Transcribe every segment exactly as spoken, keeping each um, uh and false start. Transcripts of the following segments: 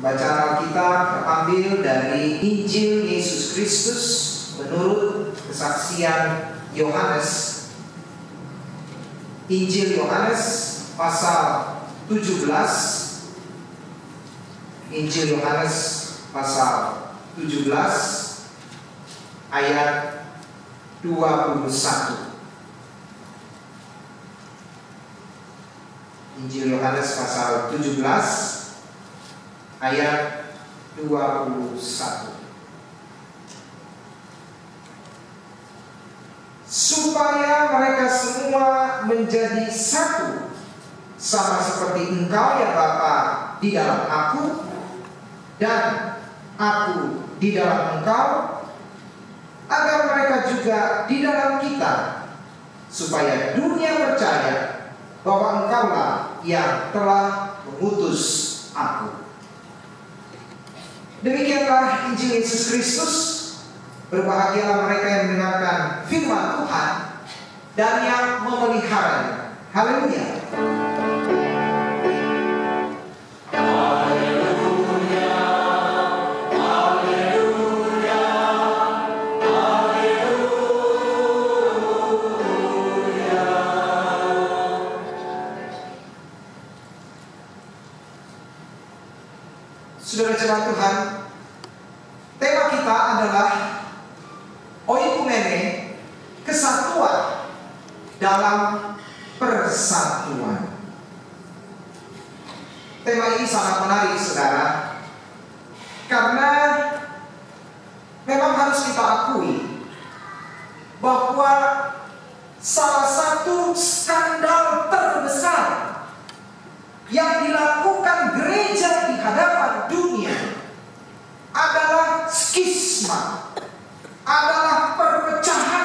Bacaan Alkitab terambil dari Injil Yesus Kristus menurut kesaksian Yohanes. Injil Yohanes pasal tujuh belas. Injil Yohanes pasal tujuh belas ayat dua puluh satu. Injil Yohanes pasal tujuh belas ayat dua puluh satu. Supaya mereka semua menjadi satu, sama seperti Engkau ya Bapa di dalam Aku dan Aku di dalam Engkau, agar mereka juga di dalam kita, supaya dunia percaya bahwa Engkaulah yang telah mengutus Aku. Demikianlah Injil Yesus Kristus. Berbahagialah mereka yang mendengarkan firman Tuhan dan yang memeliharanya. Haleluya. Saudara jemaat Tuhan, tema kita adalah oikumene, kesatuan dalam persatuan. Tema ini sangat menarik, saudara, karena memang harus kita akui bahwa salah satu skandal terbesar yang dilakukan gereja di hadapan dunia adalah skisma, adalah perpecahan,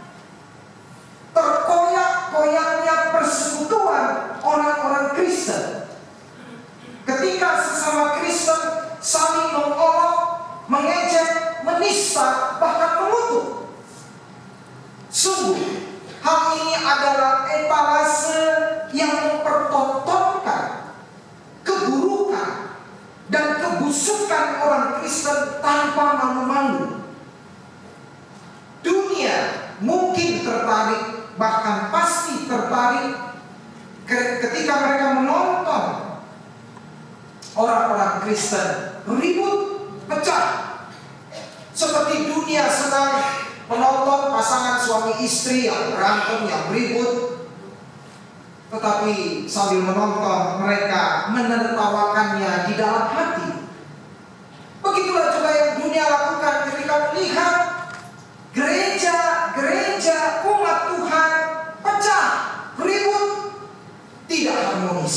terkoyak-koyaknya persekutuan orang-orang Kristen. Ketika sesama Kristen saling mengolok, mengejek, menista, bahkan mengutuk. Sungguh, hal ini adalah etalase yang mempertontonkan keburukan dan kebusukan orang Kristen tanpa malu-malu. Dunia mungkin tertarik, bahkan pasti tertarik ketika mereka menonton orang-orang Kristen ribut, pecah. Seperti dunia sedang menonton pasangan suami istri yang berantem, yang ribut. Tetapi sambil menonton, mereka menertawakannya di dalam hati. Begitulah juga yang dunia lakukan ketika melihat gereja-gereja umat Tuhan pecah, ribut, tidak harmonis.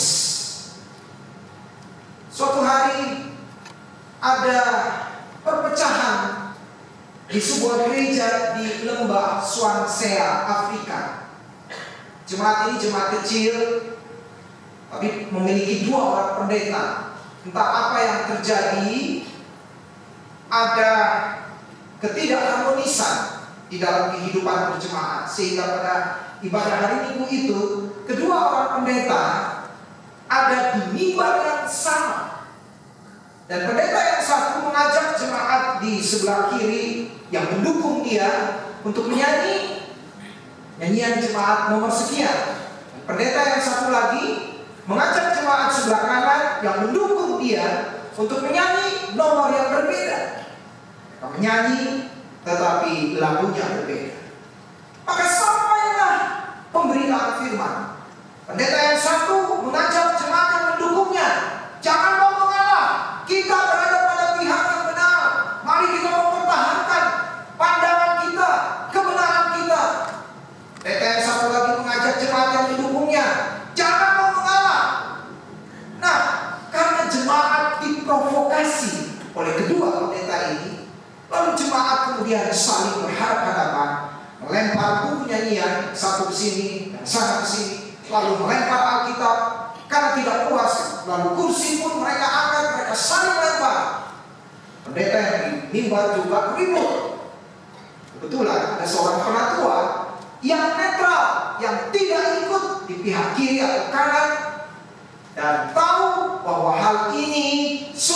Suatu hari ada perpecahan di sebuah gereja di lembah Swansea, Afrika. Jemaat ini jemaat kecil, tapi memiliki dua orang pendeta. Entah apa yang terjadi, ada ketidakharmonisan di dalam kehidupan berjemaat, sehingga pada ibadah hari Minggu itu kedua orang pendeta ada di mimbar yang sama, dan pendeta yang satu mengajak jemaat di sebelah kiri yang mendukung dia untuk menyanyi nyanyian jemaat nomor sekian. Pendeta yang satu lagi mengajak jemaat sebelah kanan yang mendukung dia untuk menyanyi nomor yang berbeda. Mereka menyanyi, tetapi lagunya berbeda. Maka sampailah pemberitaan firman. Pendeta yang satu mengajak jemaat yang mendukungnya, jangan mau mengalah, kita berada pada pihak yang benar. Mari kita mempertahankan pandangan kita, kebenaran kita. Pendeta yang satu lagi mengajak jemaat yang mendukungnya, jangan mau mengalah. Nah, karena jemaat diprovokasi oleh kedua pendeta ini, lalu jemaat kemudian saling berhadapan-hadapan, melempar buku nyanyian satu ke sini dan sana ke sini, lalu melempar Alkitab karena tidak puas, lalu kursi pun mereka angkat, mereka saling lempar. Pendeta yang di mimbar juga ribut. Kebetulan ada seorang penatua yang netral, yang tidak ikut di pihak kiri atau kanan, dan tahu bahwa hal ini sulit dia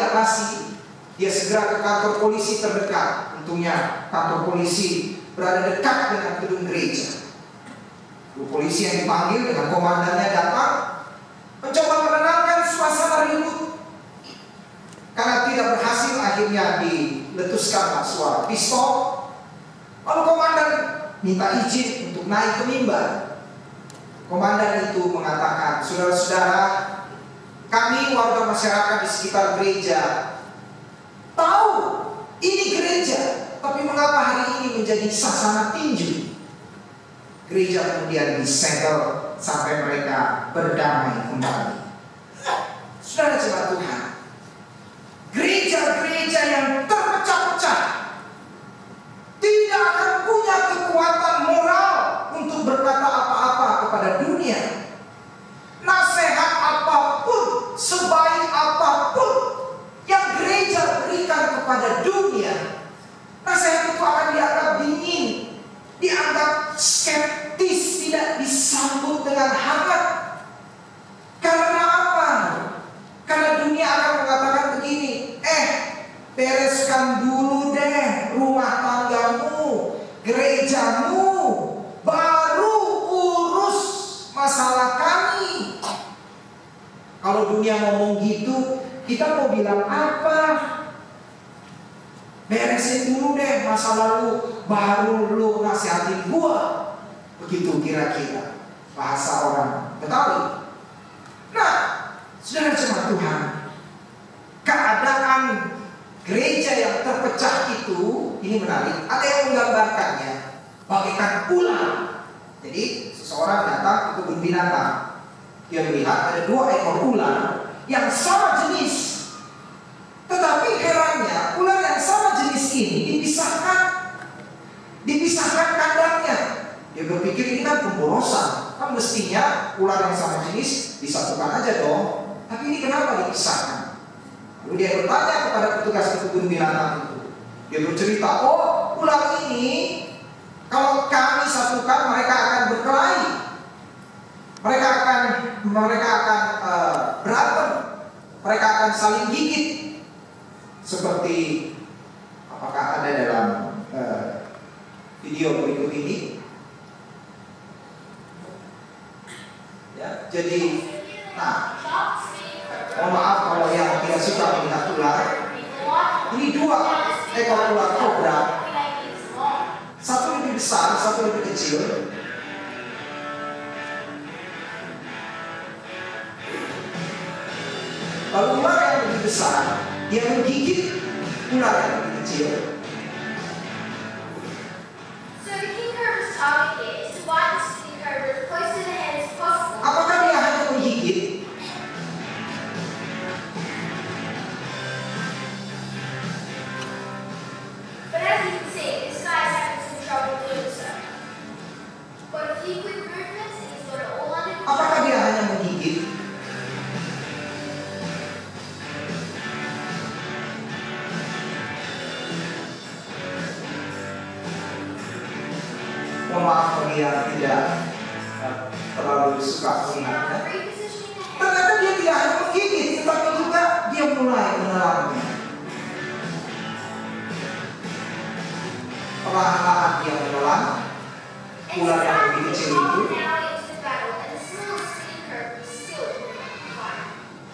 diatasi, dia segera ke kantor polisi terdekat. Untungnya kantor polisi berada dekat dengan gedung gereja. Polisi yang dipanggil dengan komandannya datang, mencoba menenangkan suasana ribut. Karena tidak berhasil, akhirnya diletuskan suara pistol. Lalu komandan minta izin untuk naik ke mimbar. Komandan itu mengatakan, saudara-saudara, kami warga masyarakat di sekitar gereja tahu ini gereja, tapi mengapa hari ini menjadi sasana tinju? Gereja kemudian disegel sampai mereka berdamai kembali. Saudara jemaat Tuhan, gereja-gereja yang terpecah-pecah tidak akan punya kekuatan moral untuk berkata apa-apa kepada dunia. Nasihat apapun, sebaik apapun yang gereja berikan kepada dunia, nasihat itu akan dianggap dingin, dianggap skeptis, tidak disambut dengan hangat. Karena apa? Karena dunia akan mengatakan begini, eh bereskan dulu deh rumah tanggamu, gerejamu, baru urus masalah kami. Kalau dunia ngomong gitu, kita mau bilang apa? Beresin dulu deh masa lalu, baru lu nasihatin gua. Begitu kira-kira bahasa orang Betawi. Nah, saudara jemaat Tuhan, keadaan gereja yang terpecah itu, ini menarik. Ada yang menggambarkannya bagaikan ular. Jadi seseorang datang ke kebun binatang, dia melihat ada dua ekor ular yang sama jenis. Tetapi herannya, ular yang sama jenis ini dipisahkan, dipisahkan kandangnya. Dia berpikir ini kan pemborosan, kan mestinya ular yang sama jenis disatukan aja dong. Tapi ini kenapa dipisahkan? Lalu dia bertanya kepada petugas kebun binatang itu. Dia bercerita, oh ular ini kalau kami satukan mereka akan berkelahi, mereka akan mereka akan uh, berantem, mereka akan saling gigit. Seperti apakah ada dalam uh, video berikut ini? Ya, jadi, nah, mohon maaf kalau yang tidak suka melihat ular. Ini dua ekor ular kobra, satu lebih besar, satu lebih kecil. Lalu ular yang lebih besar, dia menggigit ular yang lebih kecil. So the king cobra's target here is to bite the city cobra as close to the head as possible. Apakah dia hanya menggigit? But as you can see, this guy is having some trouble doing so. Got a few quick movements and he's got it all under control. Apakah dia hanya menggigit? Mohon maaf bagi yang tidak terlalu suka melihatnya. Now repositioning the head. Ternyata dia tidak hanya menggigit, tetapi juga dia mulai menelannya. Perlahan-lahan dia menelan And ular he's yang starting lebih to kecil get itu. now into the battle and the small city cobra is still fighting.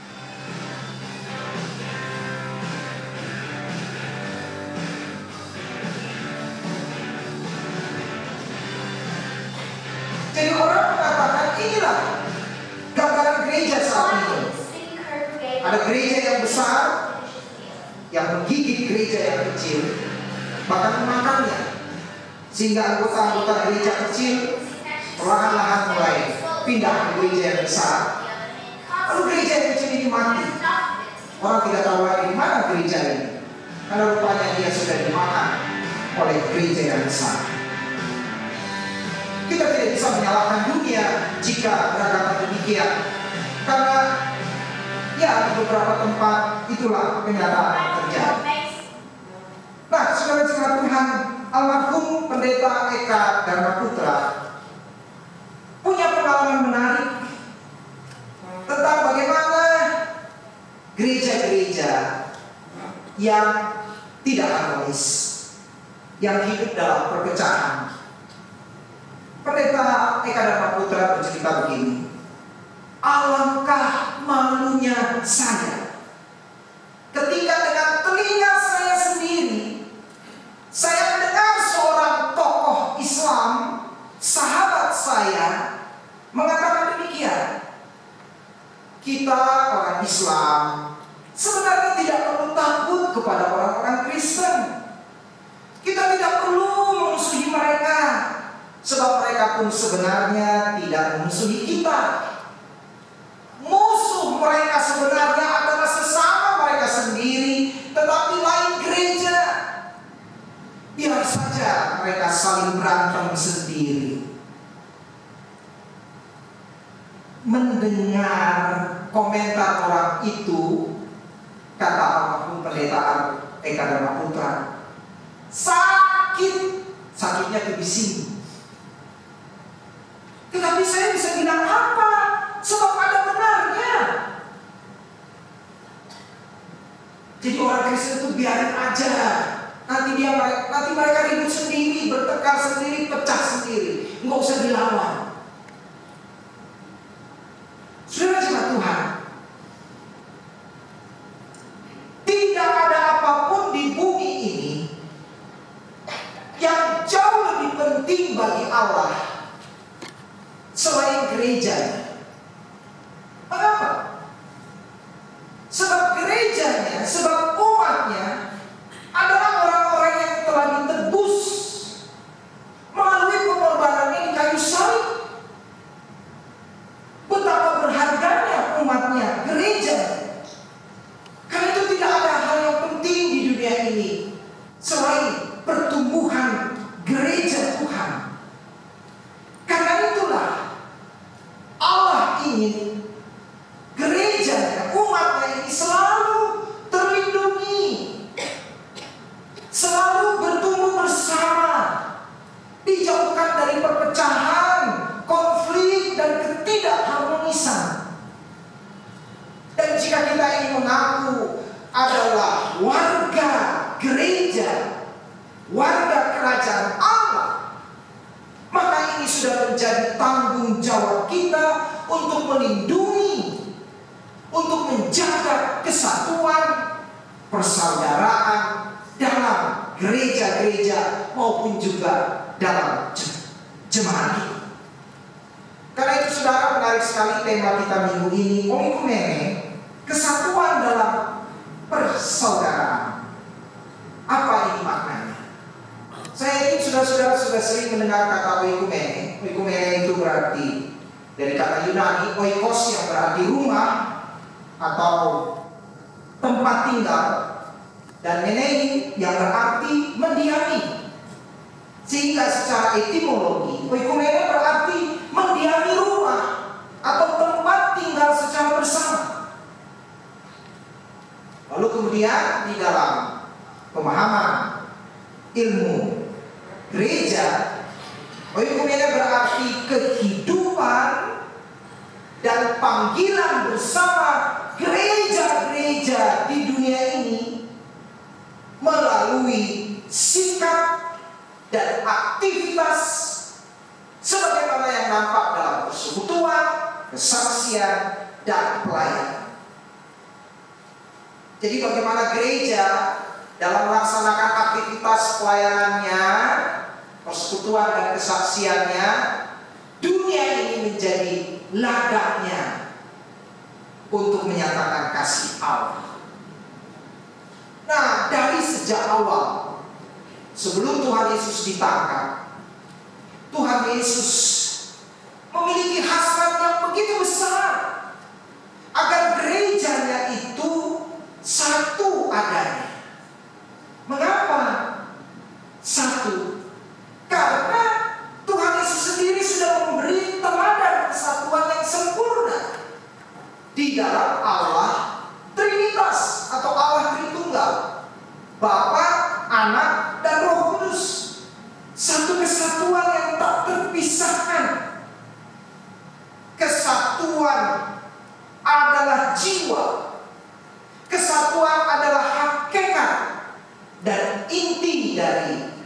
Jadi orang mengatakan inilah gambaran gereja saat ini. Finally, the city cobra gave Ada up gereja yang besar and finishes the meal. yang menggigit gereja yang kecil, bahkan memakannya, sehingga anggota-anggota gereja kecil perlahan-lahan mulai pindah ke gereja yang besar. Lalu gereja yang kecil ini mati. Orang tidak tahu lagi di mana gereja ini, karena rupanya dia sudah dimakan oleh gereja yang besar. Kita tidak bisa menyalahkan dunia jika berkata demikian, karena ya di beberapa tempat itulah kenyataan yang terjadi. Nah, saudara-saudara Tuhan, almarhum pendeta Eka Dharmaputra punya pengalaman menarik tentang bagaimana gereja-gereja yang tidak harmonis, yang hidup dalam perpecahan. Pendeta Eka Dharma Putra bercerita begini, alangkah malunya saya ketika dengan telinga saya sendiri saya mendengar seorang tokoh Islam, sahabat saya, mengatakan demikian. Kita orang Islam sebenarnya tidak perlu takut kepada orang-orang Kristen. Kita tidak perlu memusuhi mereka, sebab mereka pun sebenarnya tidak memusuhi kita. Musuh mereka sebenarnya adalah sesama mereka sendiri, tetapi lain gereja. Biar saja mereka saling berantem sendiri. Mendengar komentar orang itu, kata almarhum pendeta Eka Dharma Putra, sakit, sakitnya ke di sini. Tetapi saya bisa bilang apa? Sebab ada benarnya. Jadi orang Kristen itu biarin aja. Nanti dia nanti mereka ribut sendiri, bertengkar sendiri, pecah sendiri. Enggak usah dilawan. Saudara jemaat Tuhan, tidak ada apapun di bumi ini yang jauh lebih penting bagi Allah selain gereja. Mengapa? Sebab gerejanya, sebab umatnya adalah orang-orang yang telah ditebus melalui pengorbanannya di kayu salib. Betapa berharganya umatnya, gereja. Karena itu tidak ada hal yang penting di dunia ini selain pertumbuhan gereja Tuhan. Karena itulah Allah ingin gerejanya, umatnya ini selalu terlindungi, selalu bertumbuh bersama, dijauhkan dari perpecahan, konflik, dan ketidakharmonisan. Dan jika kita ingin mengaku adalah warga gereja, warga kerajaan Allah, maka ini sudah menjadi tanggung jawab kita untuk melindungi, untuk menjaga kesatuan, persaudaraan dalam gereja-gereja maupun juga dalam jemaat kita. Karena itu saudara, menarik sekali tema kita minggu ini, oikumene, kesatuan dalam persaudaraan. Apa ini maknanya? Saya yakin saudara-saudara sudah sering mendengar kata oikumene. Oikumene itu berarti dari kata Yunani oikos yang berarti rumah atau tempat tinggal, dan menei yang berarti mendiami. Sehingga secara etimologi oikumene berarti mendiami rumah atau tempat tinggal secara bersama. Lalu kemudian di dalam pemahaman ilmu gereja, oikumene berarti kehidupan dan panggilan bersama gereja-gereja di dunia ini melalui sikap dan aktivitas sebagaimana yang nampak dalam persekutuan, kesaksian, dan pelayanan. Jadi bagaimana gereja dalam melaksanakan aktivitas pelayanannya, persekutuan dan kesaksiannya, dunia ini menjadi ladangnya untuk menyatakan kasih Allah. Nah, dari sejak awal, sebelum Tuhan Yesus ditangkap, Tuhan Yesus memiliki hasrat yang begitu besar agar gerejanya itu satu adanya. Mengapa satu? Karena Tuhan Yesus sendiri sudah memberi teladan kesatuan yang sempurna di dalam Allah Trinitas atau Allah Tritunggal, Bapa, Anak, dan Roh Kudus. Satu kesatuan yang tak terpisahkan. Kesatuan adalah jiwa. Kesatuan adalah hakikat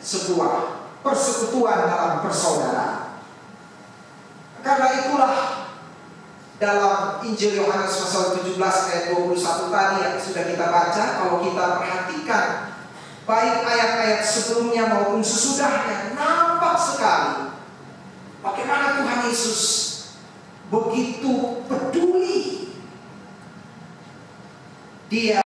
sebuah persekutuan dalam persaudaraan. Karena itulah dalam Injil Yohanes pasal tujuh belas ayat dua puluh satu tadi yang sudah kita baca, kalau kita perhatikan baik ayat-ayat sebelumnya maupun sesudahnya, nampak sekali bagaimana Tuhan Yesus begitu peduli. Dia